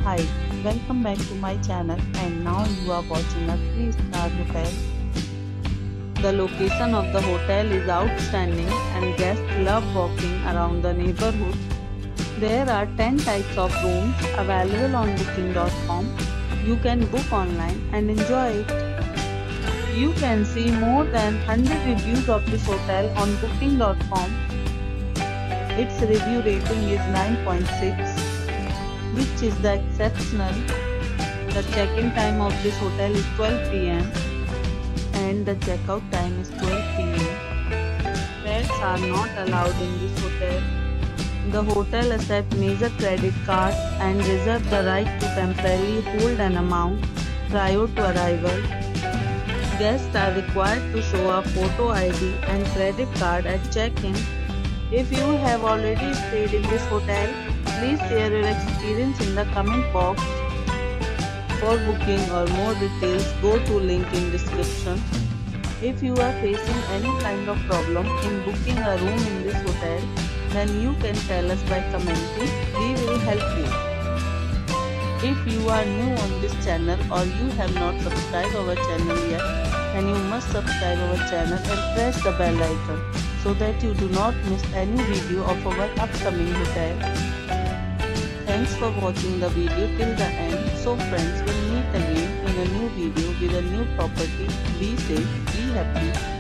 Hi, welcome back to my channel and now you are watching a 3-star hotel. The location of the hotel is outstanding and guests love walking around the neighborhood. There are 10 types of rooms available on booking.com. You can book online and enjoy it. You can see more than 100 reviews of this hotel on booking.com. Its review rating is 9.6, which is the exceptional. The check-in time of this hotel is 12 p.m. and the checkout time is 12 p.m. Pets are not allowed in this hotel. The hotel accepts major credit cards and reserves the right to temporarily hold an amount prior to arrival. Guests are required to show a photo ID and credit card at check-in. If you have already stayed in this hotel, please share your experience in the comment box. For booking or more details, go to link in description. If you are facing any kind of problem in booking a room in this hotel, then you can tell us by commenting. We will help you. If you are new on this channel or you have not subscribed our channel yet, then you must subscribe our channel and press the bell icon so that you do not miss any video of our upcoming hotel. Thanks for watching the video till the end. So friends, will meet again in a new video with a new property. Be safe, be happy.